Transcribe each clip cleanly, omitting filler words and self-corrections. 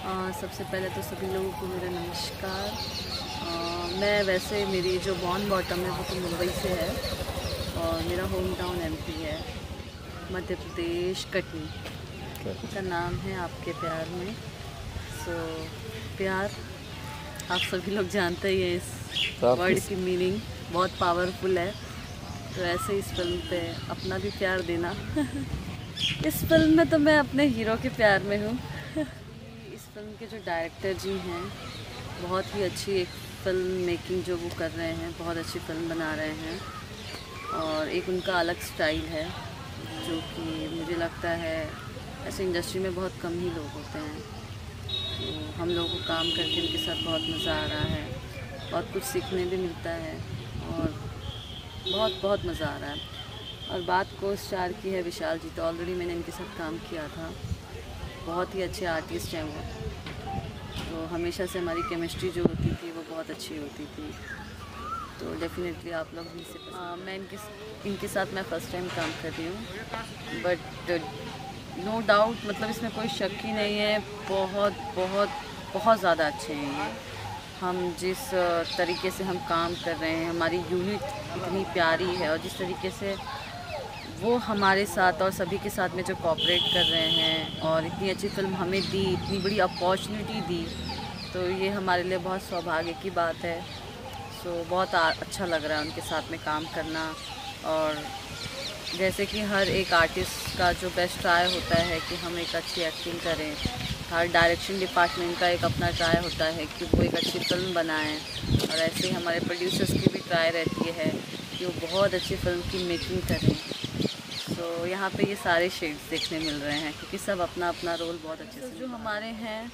सबसे पहले तो सभी लोगों को मेरा नमस्कार। मैं वैसे मेरी जो बॉर्न बॉटम है वो तो मुंबई से है और मेरा होम टाउन एमपी है, मध्य प्रदेश, कटनी। का नाम है आपके प्यार में। प्यार आप सभी लोग जानते ही हैं, इस वर्ड की मीनिंग बहुत पावरफुल है। तो ऐसे इस फिल्म पे अपना भी प्यार देना। इस फिल्म में तो मैं अपने हीरो के प्यार में हूँ। इस फिल्म के जो डायरेक्टर जी हैं, बहुत ही अच्छी एक फ़िल्म मेकिंग जो वो कर रहे हैं, बहुत अच्छी फ़िल्म बना रहे हैं और एक उनका अलग स्टाइल है जो कि मुझे लगता है ऐसे इंडस्ट्री में बहुत कम ही लोग होते हैं। तो हम लोगों को काम करके उनके साथ बहुत मज़ा आ रहा है, बहुत कुछ सीखने भी मिलता है और बहुत बहुत मज़ा आ रहा है। और बात को स्टार की है विशाल जी, तो ऑलरेडी मैंने इनके साथ काम किया था। बहुत ही अच्छे आर्टिस्ट हैं वो, तो हमेशा से हमारी केमिस्ट्री जो होती थी वो बहुत अच्छी होती थी। तो डेफिनेटली आप लोग भी मैं इनके साथ मैं फ़र्स्ट टाइम काम कर रही हूँ, बट नो डाउट मतलब इसमें कोई शक ही नहीं है, बहुत बहुत बहुत ज़्यादा अच्छे हैं ये। हम जिस तरीके से हम काम कर रहे हैं, हमारी यूनिट इतनी प्यारी है और जिस तरीके से वो हमारे साथ और सभी के साथ में जो कोऑपरेट कर रहे हैं और इतनी अच्छी फिल्म हमें दी, इतनी बड़ी अपॉर्चुनिटी दी, तो ये हमारे लिए बहुत सौभाग्य की बात है। बहुत अच्छा लग रहा है उनके साथ में काम करना। और जैसे कि हर एक आर्टिस्ट का जो बेस्ट ट्राई होता है कि हम एक अच्छी एक्टिंग करें, हर डायरेक्शन डिपार्टमेंट का एक अपना ट्राई होता है कि वो एक अच्छी फिल्म बनाएं, और ऐसे ही हमारे प्रोड्यूसर्स की भी ट्राई रहती है कि वो बहुत अच्छी फिल्म की मेकिंग करें। तो यहाँ पे ये सारे शेड्स देखने मिल रहे हैं क्योंकि सब अपना अपना रोल बहुत अच्छे से जो हमारे हैं।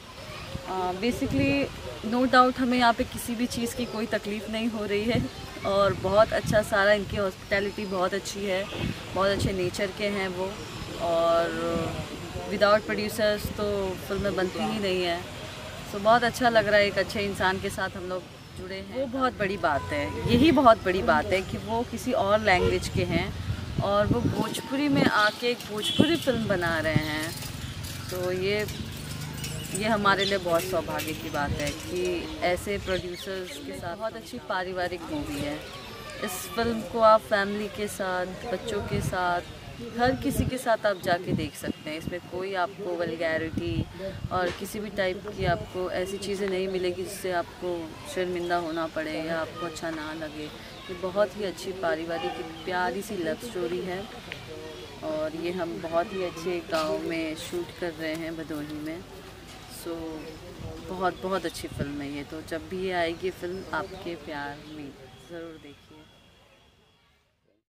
बेसिकली नो डाउट हमें यहाँ पे किसी भी चीज़ की कोई तकलीफ़ नहीं हो रही है और बहुत अच्छा सारा, इनकी हॉस्पिटैलिटी बहुत अच्छी है, बहुत अच्छे नेचर के हैं वो। और विदाउट प्रोड्यूसर्स तो फिल्में बनती ही नहीं है। बहुत अच्छा लग रहा है, एक अच्छे इंसान के साथ हम लोग जुड़े हैं। वो बहुत बड़ी बात है, यही बहुत बड़ी बात है कि वो किसी और लैंग्वेज के हैं और वो भोजपुरी में आके एक भोजपुरी फिल्म बना रहे हैं। तो ये हमारे लिए बहुत सौभाग्य की बात है कि ऐसे प्रोड्यूसर्स के साथ। बहुत अच्छी पारिवारिक मूवी है। इस फिल्म को आप फैमिली के साथ, बच्चों के साथ, हर किसी के साथ आप जाके देख सकते हैं। इसमें कोई आपको वल्गैरिटी और किसी भी टाइप की आपको ऐसी चीज़ें नहीं मिलेगी जिससे आपको शर्मिंदा होना पड़े या आपको अच्छा ना लगे। ये बहुत ही अच्छी पारिवारिक प्यारी सी लव स्टोरी है और ये हम बहुत ही अच्छे गांव में शूट कर रहे हैं, भदोही में। बहुत बहुत अच्छी फ़िल्म है ये। तो जब भी ये आएगी फ़िल्म आपके प्यार में, ज़रूर देखिए।